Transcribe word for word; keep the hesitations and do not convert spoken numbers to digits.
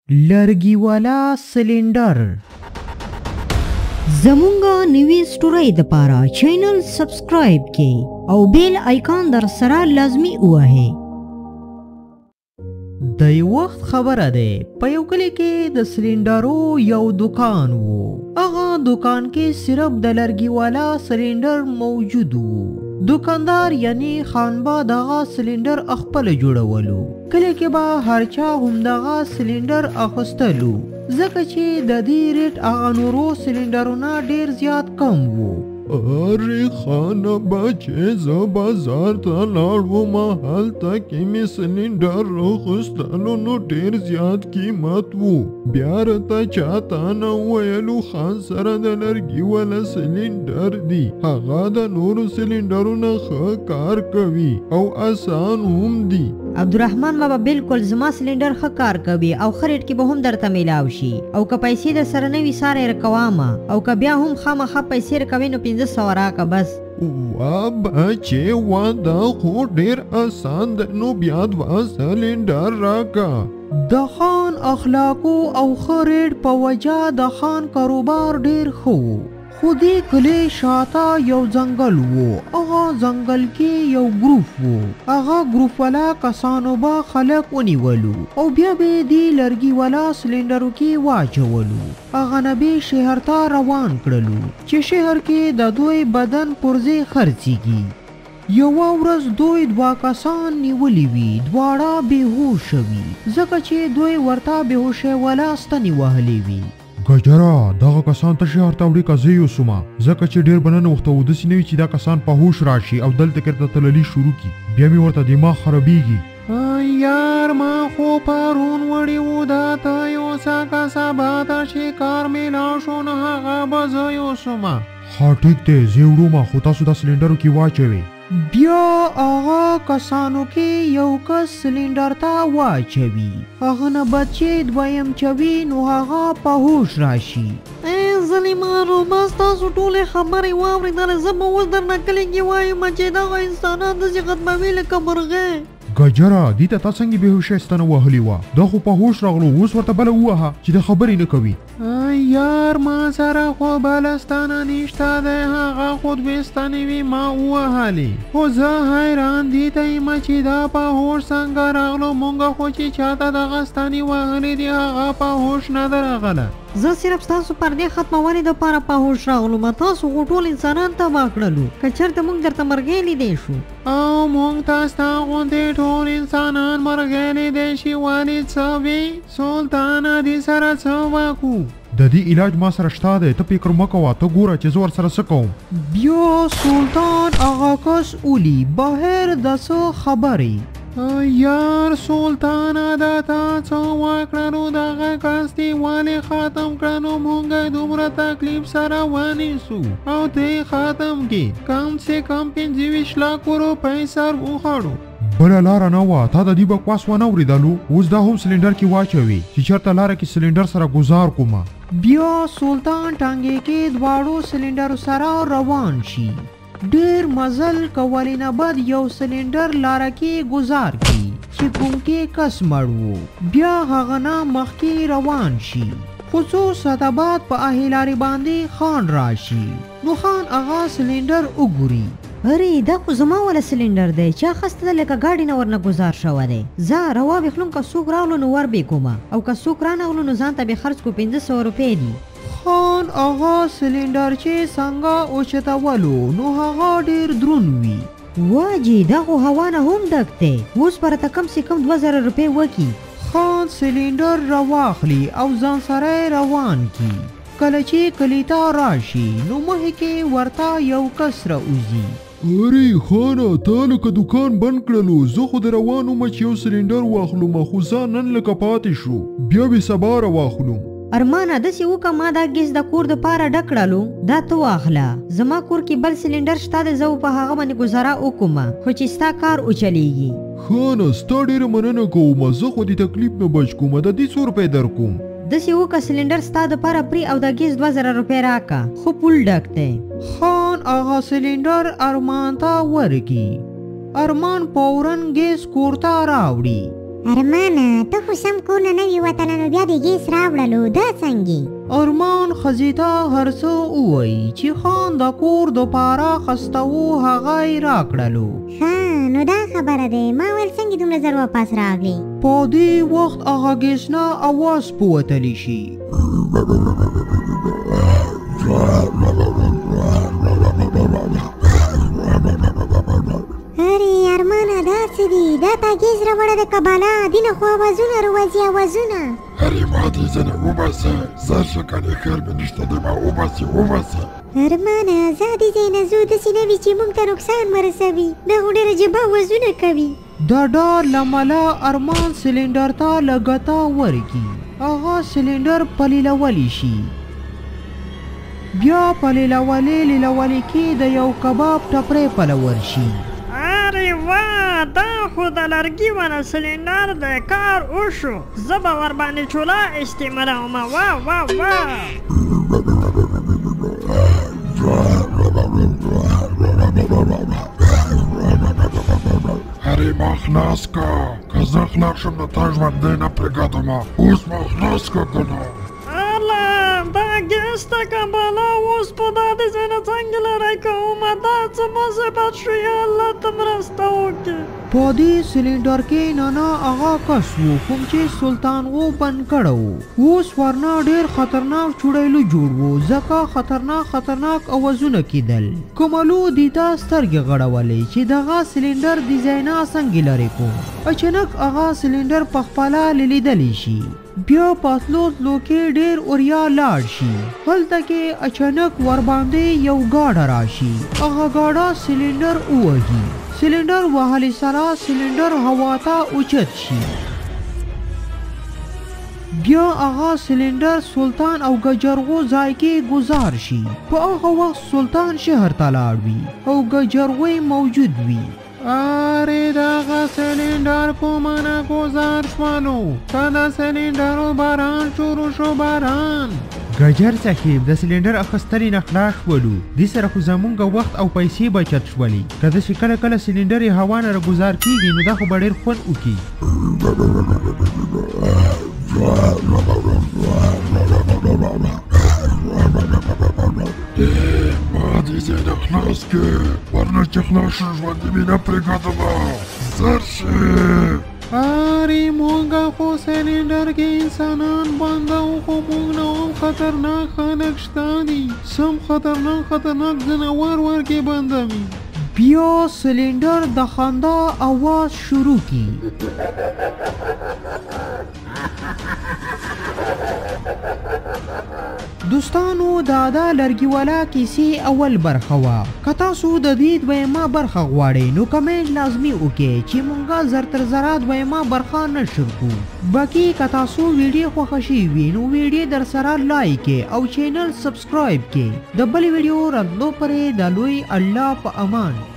لرګي والا سلندر. زمونږه نوی سټوري د پاره چینل سبسکرایب کړئ او بیل آیکان در سره لازمی ووهئ. د یو وخت خبره ده، په یو کلی کې د سلندرو یو دکان وو. هغه دکان کې صرف د لرګي والا سلندر موجود وو. دکاندار یعنی خانبا دغه سلندر خپل جوړولو. کله کې به هر چا هم دغه سلندر اخیستلو، ځکه چې د دې ریټ هغه نورو سلندرونه ډیر زیات کم وو. اره خانه بچه زه بازار ته لاړم، هلته کې مې سلندر راخیستلو نو ډېر زیات قیمت وو. بیا راته چاته نه وویلو خان سره د لرګي والا سلندر دی، هغه د نورو سلندرونه ښه کار کوي او اسان هم دی. عبدالرحمن بابا بالکل زما سلندر ښه کار کوي او ښه ریټ کې به هم درته میلاو شي، او که پیسې در سره نه وي ساره یې رکوامه، او که بیا هم خامخا پیسې رکوي نو پنځه سوه راکه بس. وا بچې وا دا خو ډېر اسان دی، نو بیا دوه سلندر راکه. د خان اخلاقو او ښه ریټ په وجه د خان کاروبار ډیر ښه و. خو دې کلی شاته یو ځنګل وو. هغه ځنګل کې یو ګروپ وو. هغه ګروپ والا کسانو به خلک ونیولو او بیا به دې لرګي والا سلندرو کې واچولو. هغه نه به شهر ته روان کړلو چې شهر کې د دوی بدن پرځې خرڅیږي. یوه ورځ دوی دوه کسان نیولي وي، دواړه بېهوشه وي، ځکه چې دوی ورته بېهوشۍ والا ستنې وهلې وي. ګجره دغه کسان ته شهر ته وړي که زه یوسمه، ځکه چې ډېر به نه نوښته و، داسې نه وي چې دا کسان په هوش راشي او دلته کې تللي شروع کړي، بیا مې ورته دماغ خرابېږي. یار ما خو پرون وړي وو، دا ته یوسه که سبا ته شکار میلاو شو نو هغه به زه یوسمه. ښه ټیک دی زه وړومه، خو تاسو دا سلندرو کې واچوئ. بیا هغه کسانو کې یو کس سلندر ته واچوي، هغه نه بد چې دویم چوي نو هغه په هوش راشي. ای ظالمانو بس تاسو ټولې خبرې واورېدلې، زه به اوس درنه کلي کې وایم چې دغه انسانان داسې ختموي لکه مرغۍ. ګجره دې ته تا څنګه بېهوشۍ ستنه وهلې وه؟ دا خو په هوش راغلو، اوس ورته بله ووهه چې د خبرې نه کوي. یار ما سره خو بله ستنه نشته دی، هغه خو دوې ستنې وي ما ووهلې، خو زه حیران دي ته یم چې دا په هوش څنګه راغلو. مونږ خو چې چاته دغه ستنې وهلې دي هغه په هوش نه ده راغله. زه صرف ستاسو پردې ختمونې دپاره په هوش راغلم، تاسو خو ټول انسانان تباه کړلو. که چېرته موږ درته مرغۍ لیدی شو او موږ ته ستا غوندې ټول انسانان مرغۍ لیدی شي، ولې څه وي سلطانه دې سره څه وکړو؟ د دې علاج ما سره شته دی، ته فکر مه کوه، ته ګوره چې زه ورسره څه کوم. بیا سلطان هغه کس ولی بهر د څه خبرې. یار سلطانه دا تا څه وکړلو، دغه کس دې ولې ختم کړلو، مونږ دومره تکلیف سره ونیسو او ته یې ختم کړې، کم سے کم پنځه ویشت لاکو روپۍ سر وخوړو. بله لاره نه وه، تا د دې بکواس ونه اورېدلو، اوس دا هم سلندر کې واچوي چې چېرته لاره کې سلندر سره ګزار کومه. بیا سلطان ټانګې کې دواړو سلندرو سره روان شي. ډیر مزل کولی نه بد یو سلندر لاره کې گزار کی چې کوم کې کس مړ وو. بیا هغه نه مخکې روان شي، خو څو ساعته بعد په هغې لارې باندې خان راشي. نو خان هغه سلندر وګوري. ارې دا خو زما والا سلندر دی، چا اخیسته ده لکه ګاډي نه ورنه گزار شوی دی. زه روا بخلم که څوک راغلو نو ور بې کومه، او که څوک رانغلو نو ځان ته بې خرڅ کو پنځه سوه روپۍ دي. خان هغه سلندر چې څنګه اوچتولو نو هغه ډیر دروند وي. واجي دا خو هوا نه هم ډک دی، اوس به راته کم سې کم دوه زره روپۍ وکړي. خان سلندر راواخلي او ځان سره روان کی. کله چې کلي ته راشي نو مخې کې ورته یو کس راوځي. ارې خانه تا لکه دکان بند کړلو، زه خو د روان وم چې یو سلندر واخلم، خو ځان نن لکه پاتې شو، بیا به سبا راواخلم. ارمانه داسې وکړه ما دا ګیس د کور دپاره ډک کړلو، دا ته واخله، زما کور کې بل سلندر شته دی، زه په هغه باندې ګزاره وکړم، خو چې ستا کار وچلیږي. خانه ستا ډېره مننه کوم، زه خو د تکلیف نه بچ کوم، د دې څو روپۍ در کوم. داسې وکړه سلندر ستا دپاره پرې او د ګیس دوه زره روپۍ راکړه، خو پول ډک دی. خان هغه سلندر ارمان ته ورکړي. ارمان فورن ګیس کور ته راوړي. ارمانه ته خو سم کور نه نوي وطنه نو بیا د ګیس راوړلو دا څنګه؟ ارمان خزیتا هرڅه ووایي چې خان د کور د پاره خسته و هغه یې راکړلو. ښه نو دا خبره دی ما ویل څنګه دومره زر واپس راغلی. په دې وخت هغه ګیس نه اواز پوتلی شي. ارې ارمانه دا څه دي؟ دا تا ګیز راوړه د کباله دینه خو اوازونه راوځي اوازونه. ارې ما دې ځنه وباسه زر شه کنې خیر مې نشته دی ما وباسې وباسه. ارمانه زه دې ځای نه ځو داسې نه وي چې موږ ته نقصان ورسوي. دا خو ډېره جبه اوازونه کوي. د ډار له امله ارمان سلنډر ته لګتا ورکي. هغه سلنډر پلیلولی شي. بیا پلیلولې لیلولې کې د یو کباب ټپری پلور شي. ارې واه دا خو د لرګي ونه سلنډر د کار وشو. زه به ورباندې چوله استعمالومه. واه واه واه ارې ما خلاص کا که زه خلاص شم نو تا ژوندی نه پرېږدمه. اوس ما خلاص کا که نه. الله دا ګیس ته کباله اوس په دا د ځای نه څنګه لری کومه؟ دا څه مصیبت شو یا الله ته مرسته وکړي. په دې سلنډر کې نانا هغه کس و کوم چې سلطان و بند کړی و. اوس ورنه ډېر خطرناک چوړیلو جوړ و ځکه خطرناک خطرناک اوازونه کېدل. کملو دې ته سترګې غړولې چې دغه سلنډر د ځای نه څنګه لرې کو. اچانک هغه سلنډر په خپله لیدلی شي. بیا پاتلو تلو کې ډېر اوریا لاړ شي. هلته کې اچانک ورباندې یو ګاډه راشي. هغه ګاډه سلنډر ووهي. سلنډر وهلې سره سلنډر هوا ته اوچت شي. بیا هغه سلنډر سلطان او ګجرغو ځای کې گذار شي. په هغه وخت سلطان شهر ته لاړ وي او ګجرغوی موجود وي. اره دغه سلنډر کومه نه گذار شولو که د سلنډرو باران شروع شو باران. ګجر صاحب د سلنډر اخیستلې نه خلاص شولو. دې سره خو زمونږ وخت او پیسې بچت شولې. که داسې کله کله سلنډر یې هوا نه راګذار کېږي نو دا خو به ډېر خوند وکړي. ما دې ځای نه خلاص کړې ورنه چې خلاص شو ژوندي مې نه پرېږدمه. زر شې. اره مونږه خو سلنډر کې انسانان بنده و خو مونږ نه هم خطرناک خلک شته دي. سم خطرناک خطرناک ځناور ورکې بنده وي. بیا سلنډر د خندا आवाज شروع کی. دوستانو دا دا لرګیوالا کیسې اول برخه وه. که تاسو د دې دویمه برخه غواړئ نو کمنټ لازمي وکړئ چې مونږه زر تر زره دویمه برخه نشر کړو. باقي که تاسو ویډیو خوښه شوي وي نو ویډیو در سره لایک کړئ او چینل سبسکرایب کړئ. د بلې ویډیو راتلو پرې د لوی الله په امان.